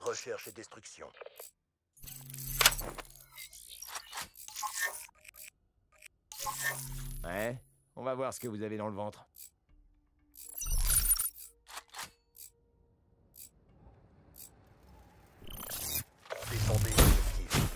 Recherche et destruction. Ouais, on va voir ce que vous avez dans le ventre. Descendez l'objectif.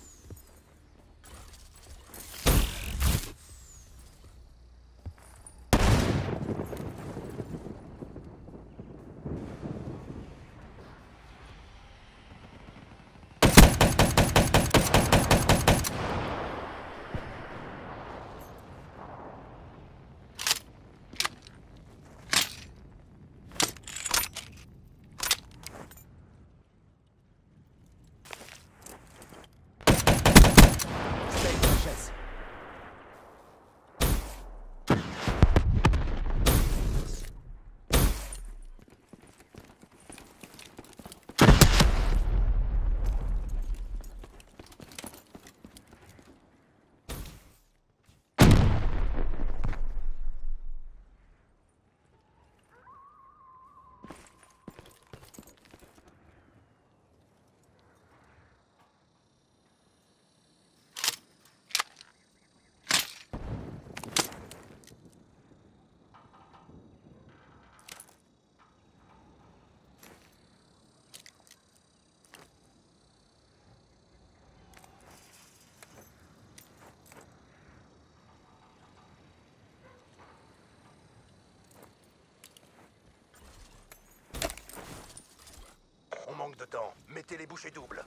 On manque de temps. Mettez les bouchées doubles.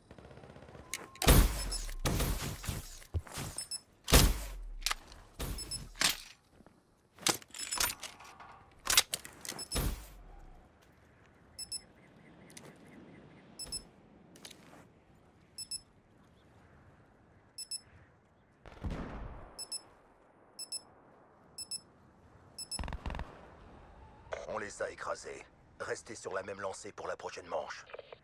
On les a écrasés. Restez sur la même lancée pour la prochaine manche.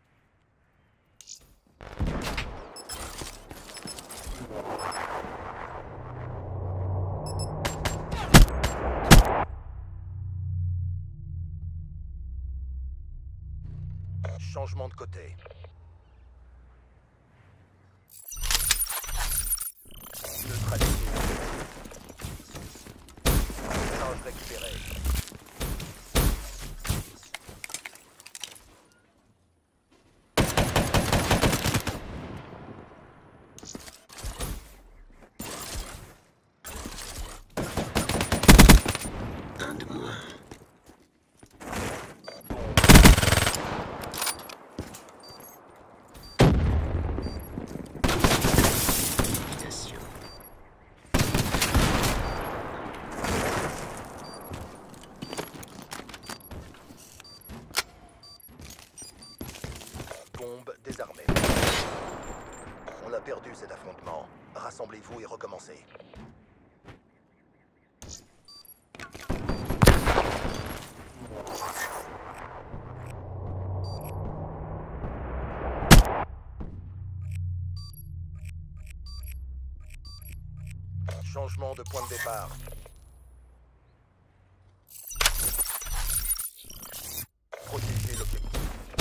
Changement de côté. Neutralisé. Charge récupérée. Un de moins. Invitation. Bombe désarmée. On a perdu cet affrontement. Rassemblez-vous et recommencez. Changement de point de départ. Protégez l'objectif.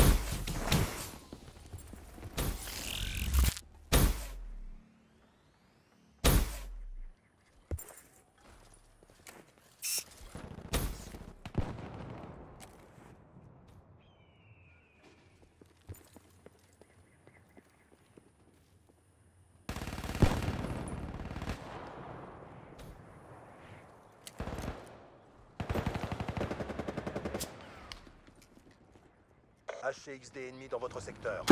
HCXD ennemi dans votre secteur.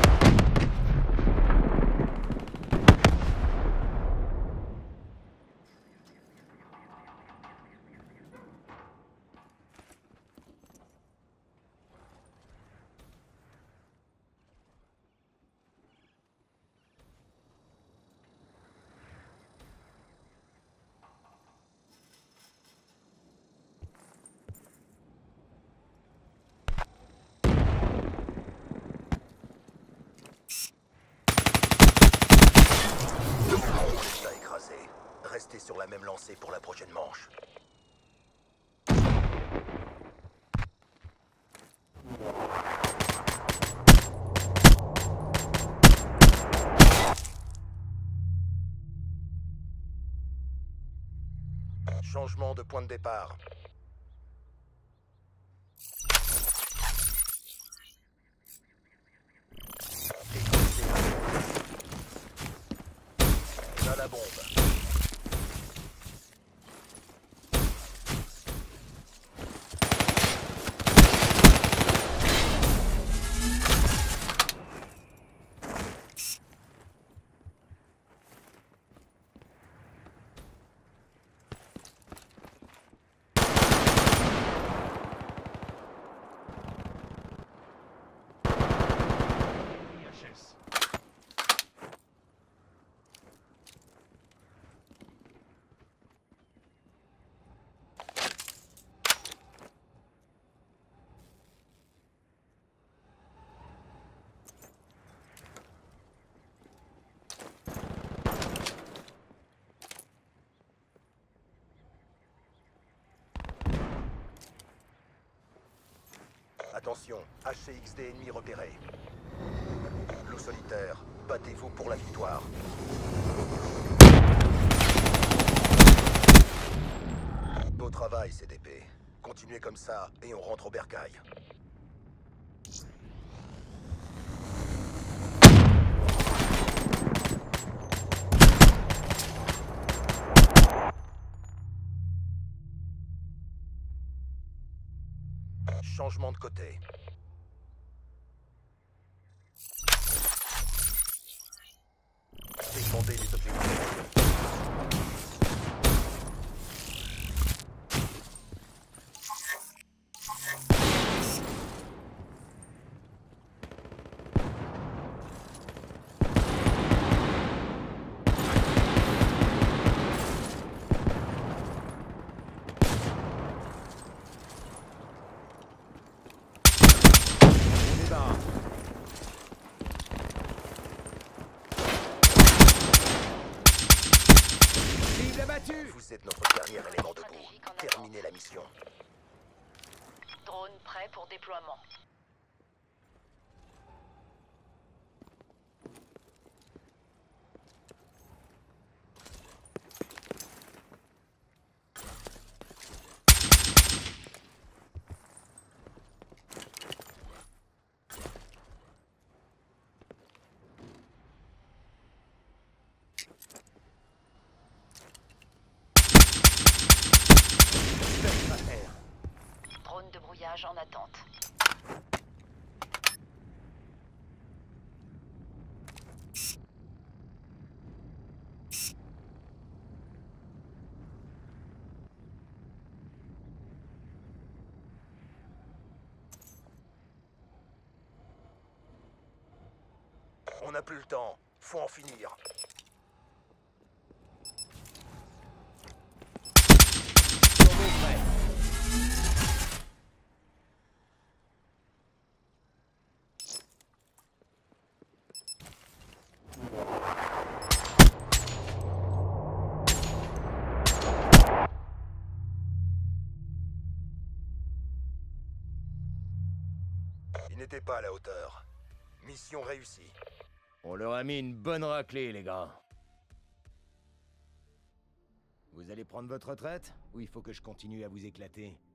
Restez sur la même lancée pour la prochaine manche. Changement de point de départ. On a la bombe. Attention, HCXD ennemi repéré. Loup solitaire, battez-vous pour la victoire. Beau travail, CDP. Continuez comme ça et on rentre au bercail. Changement de côté. Défendez les objectifs. Vous êtes notre dernier élément debout. Terminez la mission. Drone prêt pour déploiement. Drone de brouillage en attente. On n'a plus le temps. Faut en finir. Il n'était pas à la hauteur. Mission réussie. On leur a mis une bonne raclée, les gars. Vous allez prendre votre retraite? Ou il faut que je continue à vous éclater?